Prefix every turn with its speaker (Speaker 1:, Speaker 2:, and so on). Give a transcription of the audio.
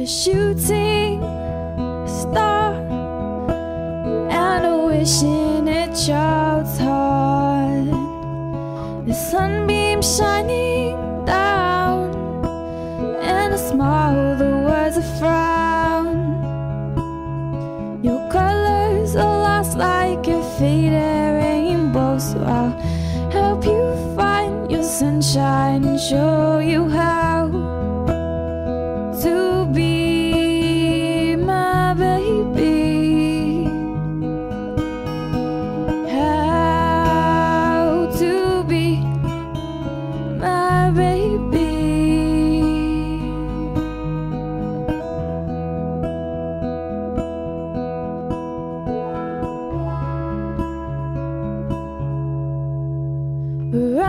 Speaker 1: a shooting star and a wish in a child's heart. The sunbeam shining down and a smile that was a frown. Your colors are lost like a faded rainbow, so I'll help you find your sunshine and show you how to be my baby. How to be my baby. Right.